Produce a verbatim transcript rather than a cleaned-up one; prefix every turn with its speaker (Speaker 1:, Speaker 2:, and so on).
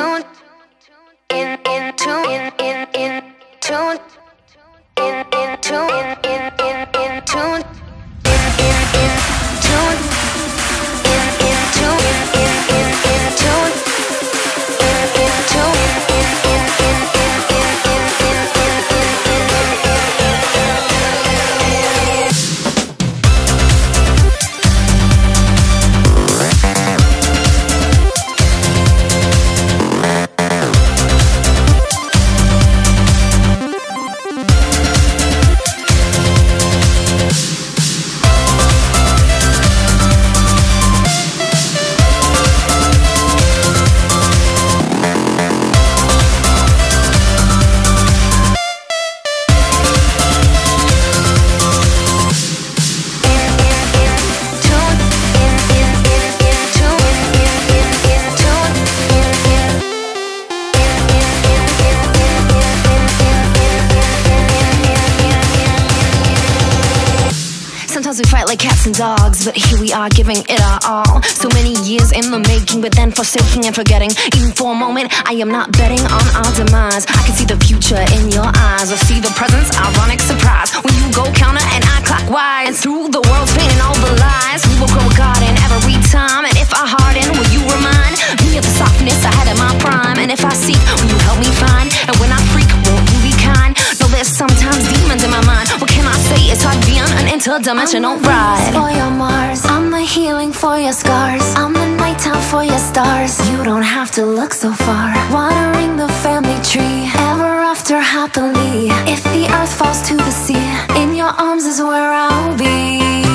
Speaker 1: tune, in in tune, in in in tune, in in tune, in in in in tune, in in in tune, in in tune, in in in tune, in in tune, in in in
Speaker 2: Sometimes we fight like cats and dogs, but here we are giving it our all. So many years in the making, but then forsaking and forgetting. Even for a moment, I am not betting on our demise. I can see the future in your eyes. I see the presence, ironic surprise. When you go counter and I clockwise, and through the world's pain and all the lies, we will grow a garden every time. And if I harden, will you remind me of the softness I had in my prime? And if I seek, will you help me find? And when I freak, won't you be kind? No, there's sometimes demons in my mind. What can I say? It's hard being an interdimensional ride.
Speaker 3: For your Mars, I'm the healing for your scars. I'm the nighttime for your stars. You don't have to look so far. Watering the family tree, ever after happily. If the earth falls to the sea, in your arms is where I'll be.